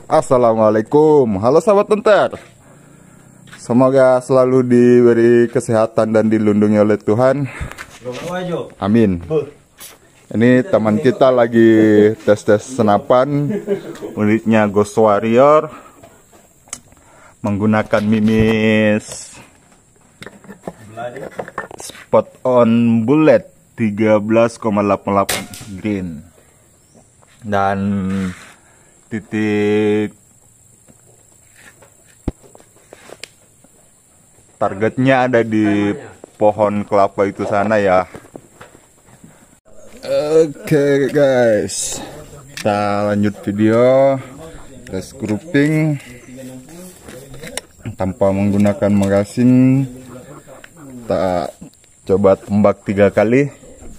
Assalamualaikum, halo sahabat Tenter. Semoga selalu diberi kesehatan dan dilindungi oleh Tuhan. Amin. Ini teman kita lagi tes senapan unitnya Ghost Warrior menggunakan mimis spot on bullet 13,88 green dan titik targetnya ada di pohon kelapa itu sana ya. Oke guys, kita lanjut video tes grouping tanpa menggunakan magasin. Kita coba tembak 3 kali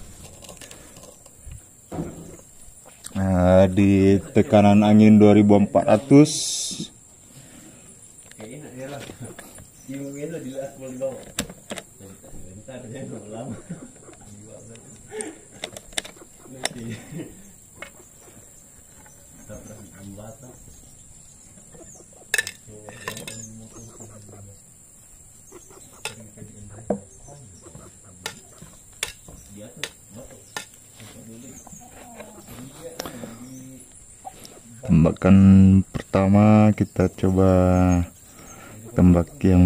di tekanan angin 2400. Tembakan pertama kita coba tembak yang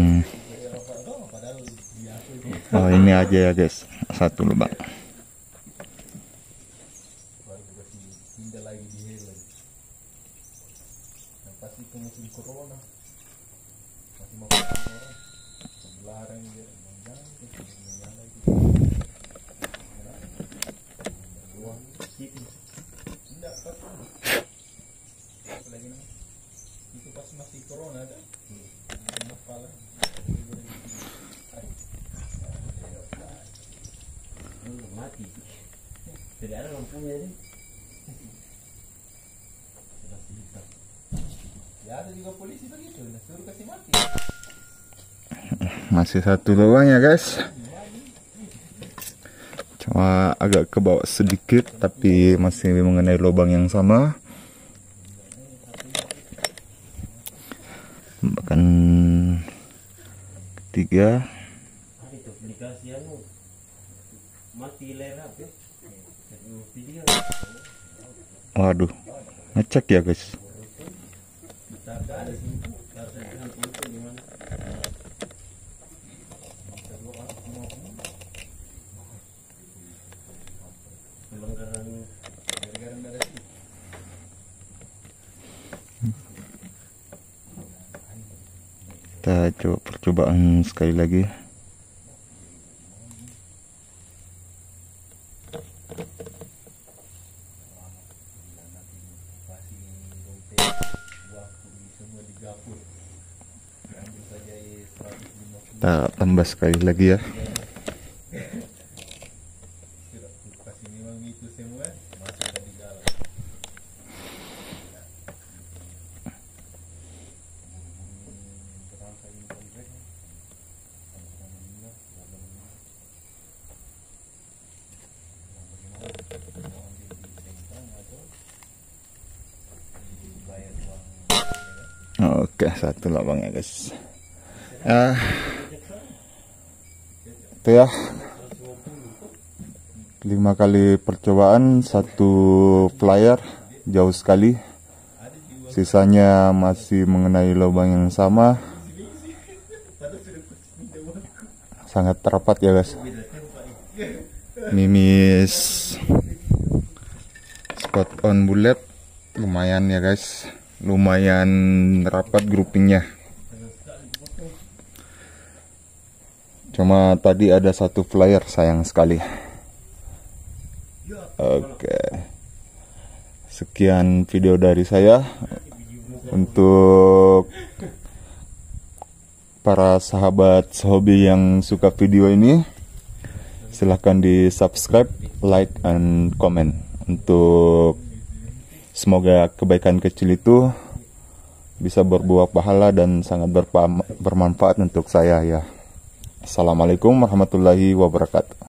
ini aja ya guys, 1 lubang. Tidak ada lampunya ini. Ya ada juga polisi begitu, suruh kasih mati. Masih 1 lubang ya guys. Cuma agak ke bawah sedikit tapi masih mengenai lubang yang sama. Tembakan ketiga. Waduh, ngecek ya guys. Kita coba percobaan sekali lagi. Kita tambah sekali lagi ya. Oke, 1 lubang ya guys. Itu ya, 5 kali percobaan, 1 flyer jauh sekali, sisanya masih mengenai lubang yang sama. Sangat rapat ya guys. Mimis spot on bullet lumayan ya guys, lumayan rapat groupingnya. Cuma tadi ada 1 flyer, sayang sekali. Oke, sekian video dari saya. Untuk para sahabat hobi yang suka video ini, silahkan di subscribe, like, and comment. Untuk semoga kebaikan kecil itu bisa berbuah pahala dan sangat bermanfaat untuk saya ya. Assalamualaikum warahmatullahi wabarakatuh.